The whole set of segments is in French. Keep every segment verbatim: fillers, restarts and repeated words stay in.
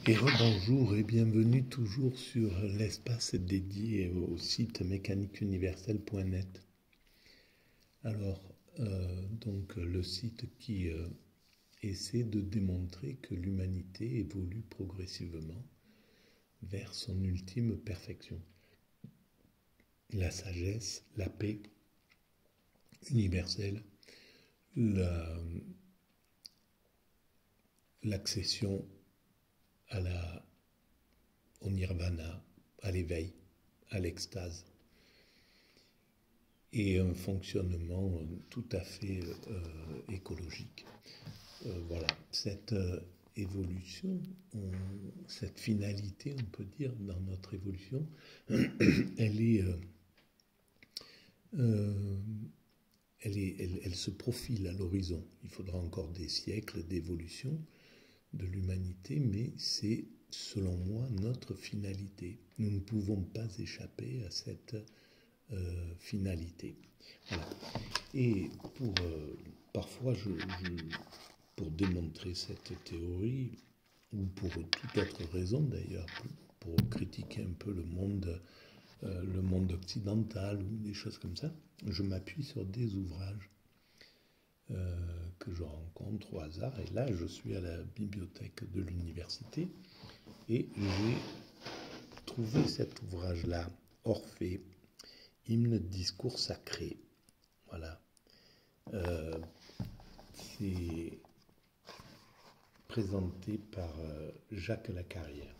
Et rebonjour et bienvenue toujours sur l'espace dédié au site mécanique universelle point net. Alors, euh, donc le site qui euh, essaie de démontrer que l'humanité évolue progressivement vers son ultime perfection. La sagesse, la paix universelle, la, l'accession à la, au nirvana, à l'éveil, à l'extase, et un fonctionnement tout à fait euh, écologique. Euh, voilà, cette euh, évolution, on, cette finalité, on peut dire, dans notre évolution, elle est, euh, euh, elle, est elle, elle se profile à l'horizon. Il faudra encore des siècles d'évolution de l'humanité, mais c'est, selon moi, notre finalité. Nous ne pouvons pas échapper à cette euh, finalité. Voilà. Et pour euh, parfois, je, je, pour démontrer cette théorie, ou pour toute autre raison d'ailleurs, pour critiquer un peu le monde, euh, le monde occidental ou des choses comme ça, je m'appuie sur des ouvrages euh, que je rencontre au hasard. Et là, je suis à la bibliothèque de l'université et j'ai trouvé cet ouvrage-là, Orphée, hymne discours sacré. Voilà. Euh, c'est présenté par euh, Jacques Lacarrière.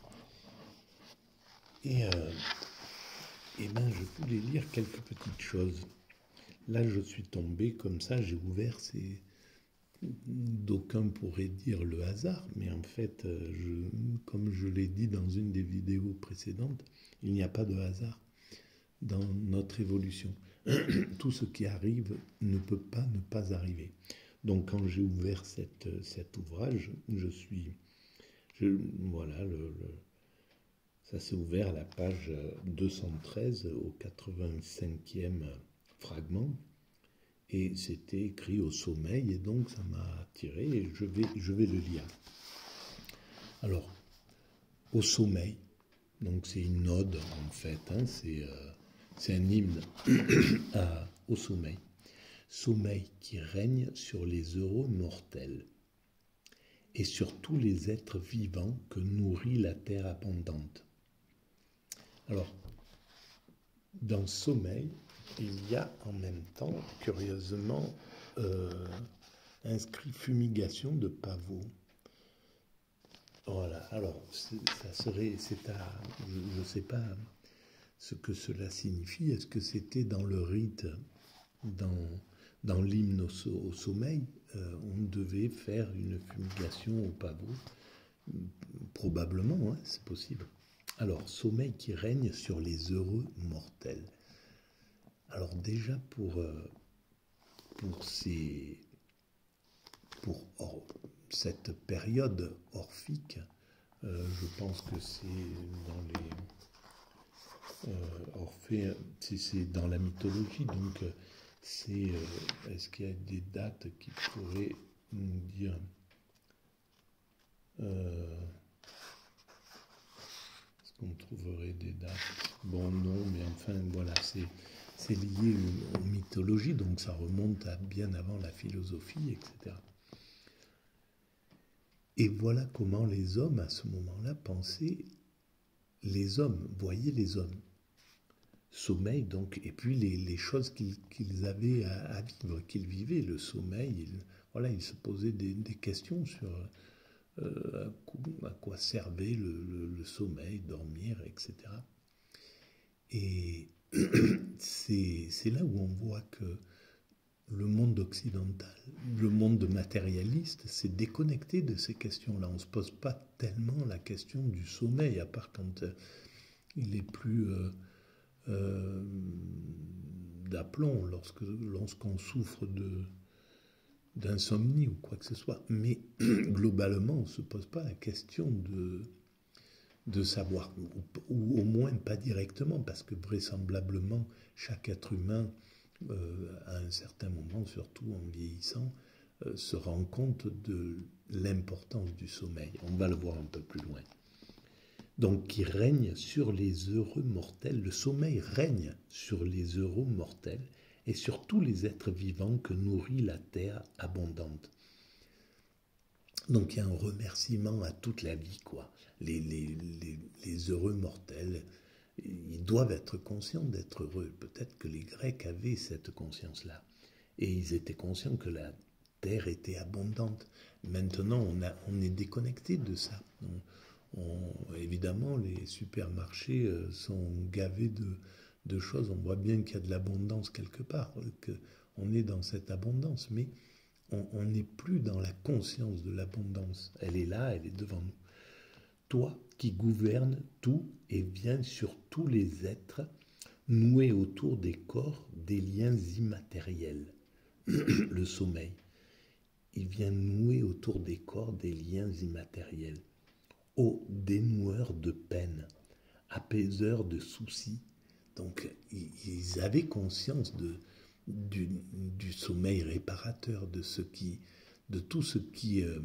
Et, euh, et ben, je voulais lire quelques petites choses. Là, je suis tombé comme ça, j'ai ouvert ces... D'aucuns pourraient dire le hasard, mais en fait, je, comme je l'ai dit dans une des vidéos précédentes, il n'y a pas de hasard dans notre évolution. Tout ce qui arrive ne peut pas ne pas arriver. Donc quand j'ai ouvert cette, cet ouvrage, je suis... Je, voilà, le, le, ça s'est ouvert à la page deux cent treize, au quatre-vingt-cinquième fragment, et c'était écrit au sommeil, et donc ça m'a attiré, et je vais, je vais le lire. Alors, au sommeil, donc c'est une ode en fait, hein, c'est, euh, c'est un hymne à, au sommeil. Sommeil qui règne sur les heureux mortels et sur tous les êtres vivants que nourrit la terre abondante. Alors, dans sommeil, il y a en même temps, curieusement, euh, inscrit fumigation de pavots. Voilà, alors, ça serait, c'est à, je ne sais pas ce que cela signifie. Est-ce que c'était dans le rite, dans, dans l'hymne au, au sommeil, euh, on devait faire une fumigation au pavot? Probablement, hein, c'est possible. Alors, sommeil qui règne sur les heureux mortels. Alors déjà, pour, euh, pour, ces, pour or, cette période orphique, euh, je pense que c'est dans les... Euh, Orphée, c'est, c'est dans la mythologie, donc c'est... Euh, est-ce qu'il y a des dates qui pourraient nous dire... Euh, est-ce qu'on trouverait des dates? Bon, non, mais enfin, voilà, c'est... C'est lié aux mythologies, donc ça remonte à bien avant la philosophie, et cetera. Et voilà comment les hommes, à ce moment-là, pensaient, les hommes, voyaient les hommes. Sommeil, donc, et puis les, les choses qu'ils, qu'ils avaient à, à vivre, qu'ils vivaient, le sommeil, ils, voilà, ils se posaient des, des questions sur euh, à, quoi, à quoi servait le, le, le sommeil, dormir, et cetera. Et c'est, c'est là où on voit que le monde occidental, le monde matérialiste, s'est déconnecté de ces questions-là. On ne se pose pas tellement la question du sommeil, à part quand euh, il est plus euh, euh, d'aplomb, lorsque, lorsqu'on souffre de, d'insomnie ou quoi que ce soit. Mais globalement, on ne se pose pas la question de... de savoir, ou, ou au moins pas directement, parce que vraisemblablement, chaque être humain, euh, à un certain moment, surtout en vieillissant, euh, se rend compte de l'importance du sommeil. On va le voir un peu plus loin. donc qui règne sur les heureux mortels. Le sommeil règne sur les heureux mortels et sur tous les êtres vivants que nourrit la terre abondante. Donc il y a un remerciement à toute la vie, quoi. Les, les, les, les heureux mortels, ils doivent être conscients d'être heureux. Peut-être que les Grecs avaient cette conscience-là. Et ils étaient conscients que la terre était abondante. Maintenant, on, a, on est déconnecté de ça. On, on, évidemment, les supermarchés sont gavés de, de choses. On voit bien qu'il y a de l'abondance quelque part, qu'on est dans cette abondance. Mais on n'est plus dans la conscience de l'abondance. Elle est là, elle est devant nous. Toi qui gouvernes tout et viens sur tous les êtres, nouer autour des corps des liens immatériels. Le sommeil, il vient nouer autour des corps des liens immatériels. Ô dénoueur de peine, apaiseur de soucis. Donc, ils avaient conscience de, du, du sommeil réparateur, de, ce qui, de tout ce qui... Euh,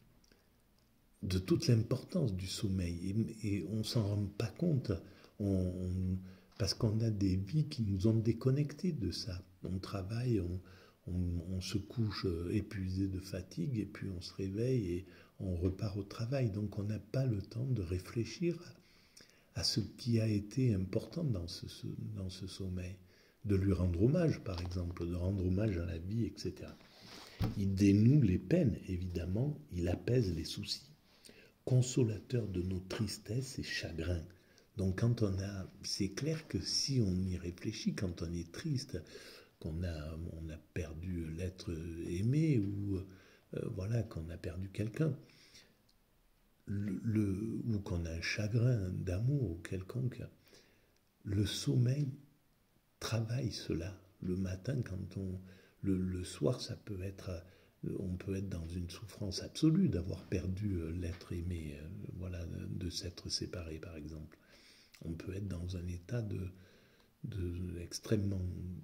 de toute l'importance du sommeil. Et, et on ne s'en rend pas compte, on, on, parce qu'on a des vies qui nous ont déconnectés de ça. On travaille, on, on, on se couche épuisé de fatigue, et puis on se réveille et on repart au travail. Donc on n'a pas le temps de réfléchir à, à ce qui a été important dans ce, ce, dans ce sommeil. De lui rendre hommage, par exemple, de rendre hommage à la vie, et cetera. Il dénoue les peines, évidemment, il apaise les soucis. Consolateur de nos tristesses et chagrins. Donc quand on a, c'est clair que si on y réfléchit, quand on est triste, qu'on a, on a perdu l'être aimé ou euh, voilà, qu'on a perdu quelqu'un, le, le, ou qu'on a un chagrin d'amour quelconque, le sommeil travaille cela. Le matin, quand on, le, le soir, ça peut être on peut être dans une souffrance absolue d'avoir perdu l'être aimé, voilà, de s'être séparé par exemple. On peut être dans un état de, de extrêmement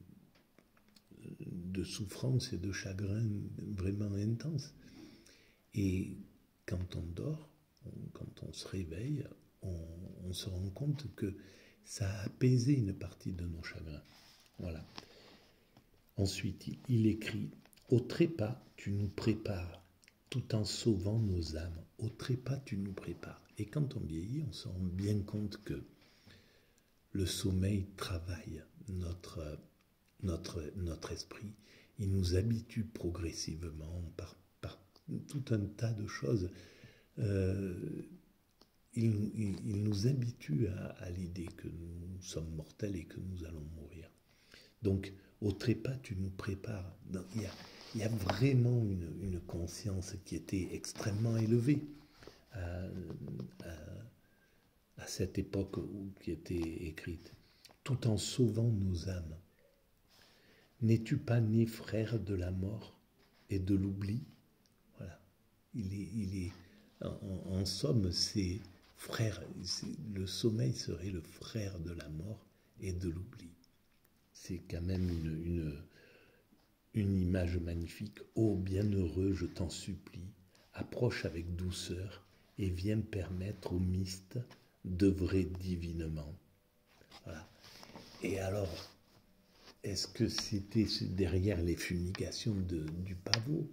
de souffrance et de chagrin vraiment intense. Et quand on dort, on, quand on se réveille, on, on se rend compte que ça a apaisé une partie de nos chagrins. Voilà. Ensuite, il écrit « Au trépas, tu nous prépares, tout en sauvant nos âmes. Au trépas, tu nous prépares. » Et quand on vieillit, on se rend bien compte que le sommeil travaille notre, notre, notre esprit. Il nous habitue progressivement par, par tout un tas de choses. Euh, il, il, il nous habitue à, à l'idée que nous sommes mortels et que nous allons mourir. Donc, au trépas, tu nous prépares. Donc, il y a, il y a vraiment une, une conscience qui était extrêmement élevée à, à, à cette époque où, qui était écrite, tout en sauvant nos âmes. N'es-tu pas né frère de la mort et de l'oubli? Voilà. Il est, il est, en, en somme, c'est frère. C'est, le sommeil serait le frère de la mort et de l'oubli. C'est quand même une, une, une image magnifique. Ô bienheureux, je t'en supplie, approche avec douceur et viens permettre au myste d'œuvrer divinement. Voilà. Et alors, est-ce que c'était derrière les fumigations de, du pavot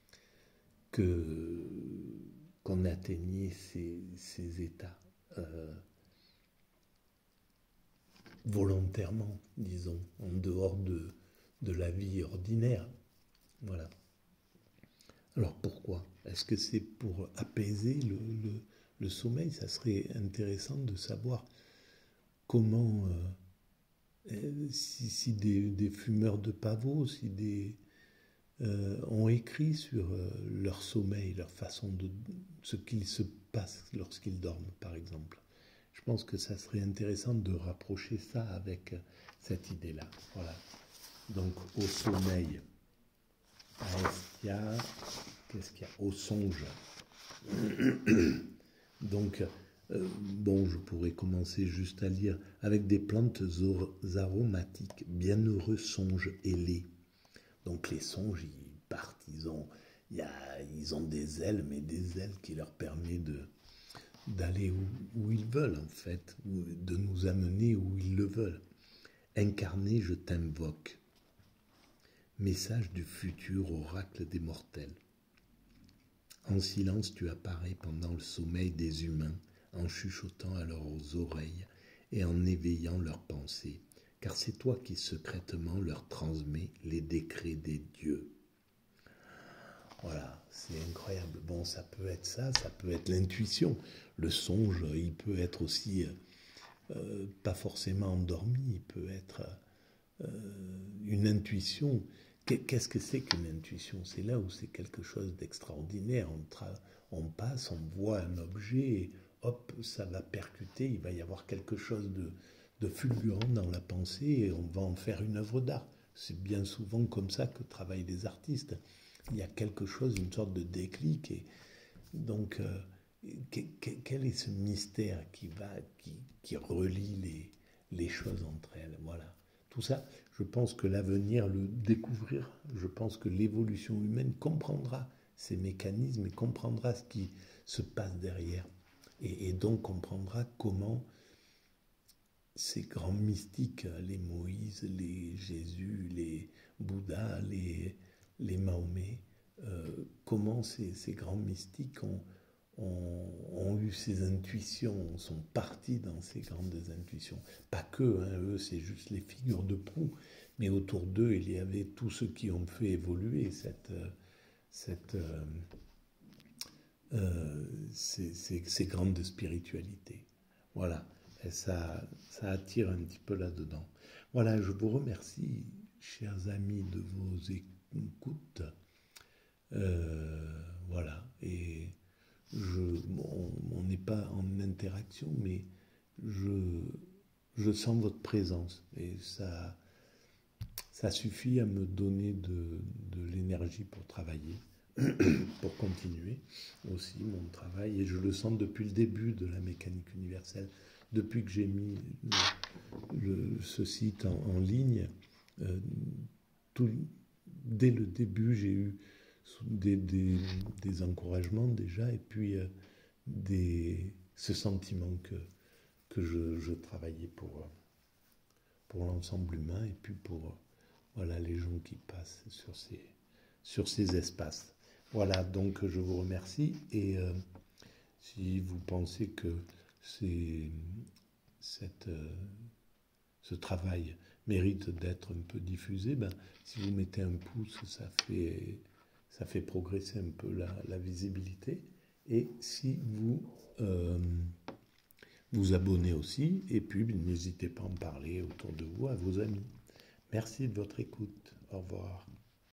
que, qu'on atteignait ces, ces états euh, volontairement, disons, en dehors de, de la vie ordinaire? Voilà. Alors pourquoi? Est-ce que c'est pour apaiser le, le, le sommeil? Ça serait intéressant de savoir comment, euh, si, si des, des fumeurs de pavot, si des, euh, ont écrit sur euh, leur sommeil, leur façon de, ce qu'il se passe lorsqu'ils dorment, par exemple. Je pense que ça serait intéressant de rapprocher ça avec cette idée-là. Voilà. Donc, au sommeil, Aestia, qu'est-ce qu'il y a? Au songe. Donc, euh, bon, je pourrais commencer juste à lire avec des plantes aromatiques, bienheureux songes ailés. Donc, les songes, ils partent, ils ont, il y a, ils ont des ailes, mais des ailes qui leur permettent de, d'aller où, où ils veulent en fait, ou de nous amener où ils le veulent. Incarné, je t'invoque. Message du futur, oracle des mortels. En silence, tu apparais pendant le sommeil des humains, en chuchotant à leurs oreilles et en éveillant leurs pensées, car c'est toi qui secrètement leur transmets les décrets des dieux. Voilà, c'est incroyable. Bon, ça peut être ça, ça peut être l'intuition. Le songe, il peut être aussi euh, pas forcément endormi, il peut être euh, une intuition. Qu'est-ce que c'est qu'une intuition? C'est là où c'est quelque chose d'extraordinaire. On, on passe, on voit un objet, et hop, ça va percuter, il va y avoir quelque chose de, de fulgurant dans la pensée et on va en faire une œuvre d'art. C'est bien souvent comme ça que travaillent les artistes. Il y a quelque chose, une sorte de déclic. Et donc, euh, quel est ce mystère qui, va, qui, qui relie les, les choses entre elles? Voilà. Tout ça, je pense que l'avenir le découvrira. Je pense que l'évolution humaine comprendra ces mécanismes et comprendra ce qui se passe derrière. Et, et donc comprendra comment ces grands mystiques, les Moïse, les Jésus, les Bouddha, les, les Mahomet, euh, comment ces, ces grands mystiques ont, ont, ont eu ces intuitions, sont partis dans ces grandes intuitions. Pas que, hein, eux, c'est juste les figures de proue, mais autour d'eux, il y avait tous ceux qui ont fait évoluer cette, cette, euh, euh, ces, ces, ces grandes spiritualités. Voilà. Et ça, ça attire un petit peu là-dedans. Voilà, je vous remercie, chers amis, de vos écoutes. Euh, voilà, et je, bon, on n'est pas en interaction, mais je, je sens votre présence et ça, ça suffit à me donner de, de l'énergie pour travailler, pour continuer aussi mon travail. Et je le sens depuis le début de la mécanique universelle. Depuis que j'ai mis le, le, ce site en, en ligne, euh, tout, dès le début, j'ai eu des, des, des encouragements déjà, et puis euh, des, ce sentiment que, que je, je travaillais pour, pour l'ensemble humain, et puis pour voilà, les gens qui passent sur ces, sur ces espaces. Voilà, donc je vous remercie, et euh, si vous pensez que c'est, cette, euh, ce travail mérite d'être un peu diffusé, ben, si vous mettez un pouce, ça fait, ça fait progresser un peu la, la visibilité. Et si vous euh, vous abonnez aussi, et puis n'hésitez pas à en parler autour de vous, à vos amis. Merci de votre écoute. Au revoir.